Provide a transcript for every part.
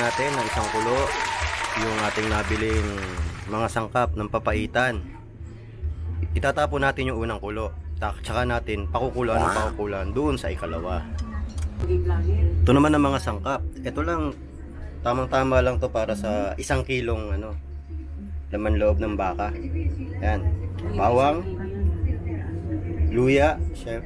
natin ng isang kulo yung ating nabiling mga sangkap ng papaitan. Itatapon natin yung unang kulo, tsaka natin pakukulan doon sa ikalawa. Ito naman ang mga sangkap. Ito lang, tamang-tama lang to para sa 1 kilong laman loob ng baka. Yan, bawang, luya,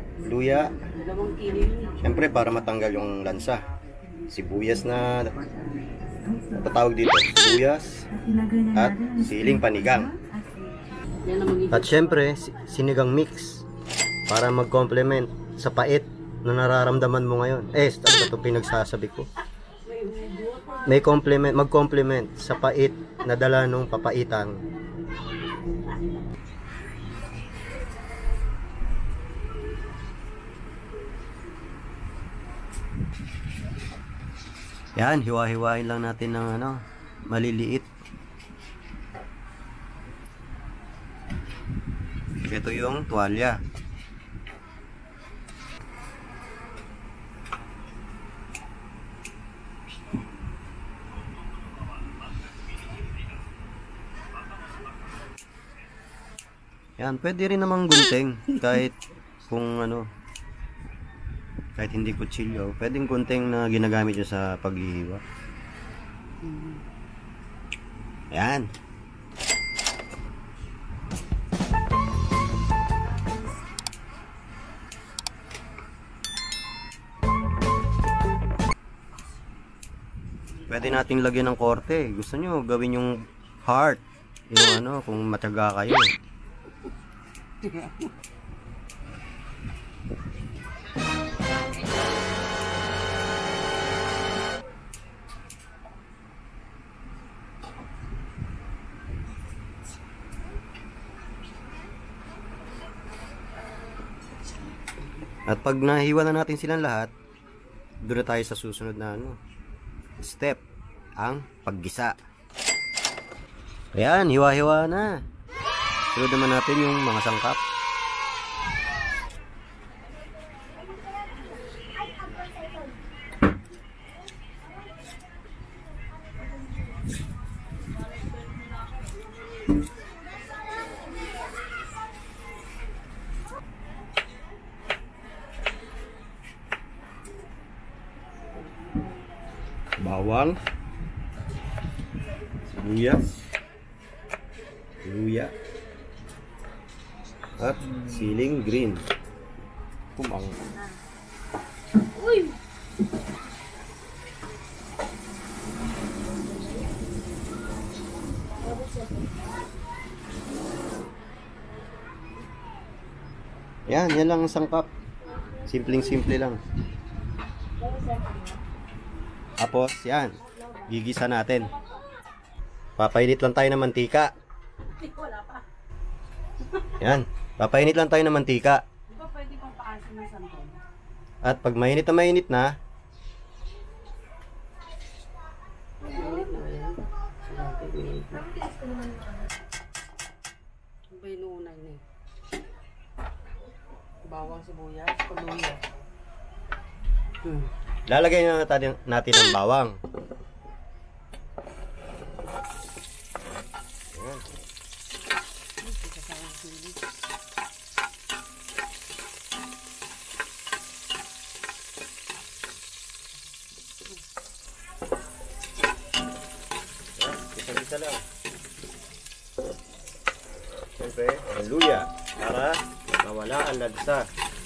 syempre para matanggal yung lansa. Sibuyas na tatawag dito, sibuyas at siling panigang. At syempre sinigang mix para mag-complement sa pait na nararamdaman mo ngayon. Ano ba itong pinagsasabi ko? Mag-complement sa pait na dala nung papaitan. Yan, hiwa-hiwain lang natin ng maliliit. Ito yung tuwalya. Yan, pwede rin namang gunting kahit kung kahit hindi kutsilyo, pwedeng gunting na ginagamit nyo sa paghihiwa. Yan. Pwede nating lagyan ng korte. Gusto nyo gawin yung heart, yung kung matyaga kayo. At pag nahiwa na natin silang lahat, doon na tayo sa susunod na step, ang paggisa. Ayan, hiwa-hiwa na. Sunod naman natin yung mga sangkap. Bawang, sibuyas, luya, at siling green. Kumang. Uy. Yan lang ang sangkap. Simpleng-simple lang. Tapos, yan. Gigisa natin. Papainit lang tayo ng mantika. Yan. Papainit lang tayo ng mantika. Di ba pwede pang paasin ng santol? At pag mainit na, Ano ba yung una niya? Bawang, sibuyas, luya. lalagay na natin ang bawang. Ayan. Isa-isa lang. Siyempre, ang luya para mawala ang lagsa.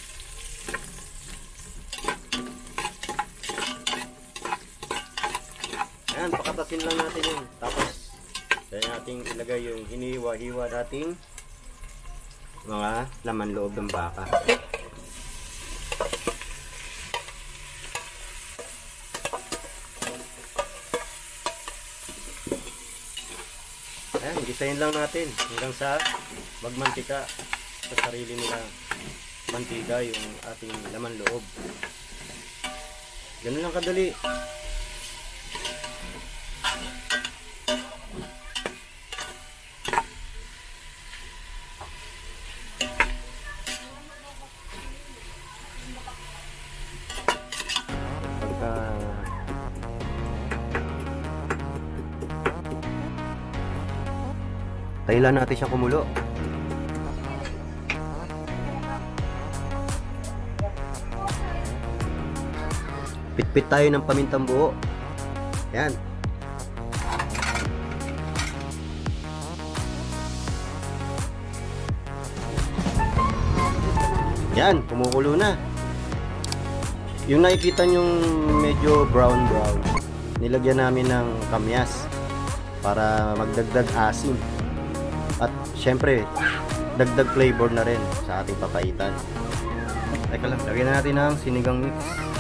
Ayan, pakatasin lang natin yun. Tapos, kaya natin ilagay yung hiniwa-hiwa nating mga laman loob ng baka. Ayan, gisayin lang natin hanggang sa magmantika sa sarili nila mantika yung ating laman loob. Ganun lang kadali. Tayo lang natin siyang kumulo. Pitpit tayo ng pamintang buo. Yan. Yan, kumukulo na. Yung nakikita nyong medyo brown, nilagyan namin ng kamyas para magdagdag asim. At syempre, dagdag flavor na rin sa ating papaitan. Teka lang, lagyan na natin ng sinigang mix.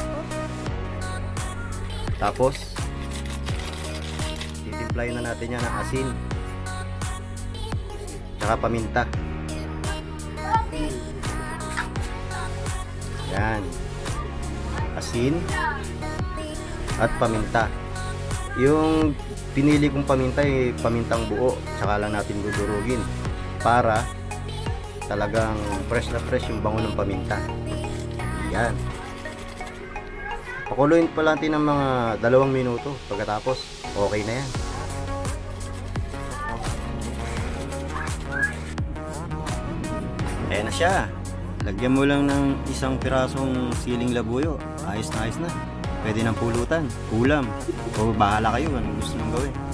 Tapos, titimplayin na natin yan ng asin. Tsaka paminta. Yan. Asin at paminta. Yung pinili kong paminta ay pamintang buo. Tsaka lang natin dudurugin para talagang fresh na fresh yung bango ng paminta. Yan. Pakuluin pa natin ng mga 2 minuto. Pagkatapos, okay na yan. Ayan na siya. Lagyan mo lang ng isang pirasong siling labuyo. Ayos na ayos na. Pwede ng pulutan, ulam. O bahala kayo anong gusto nyo gawin.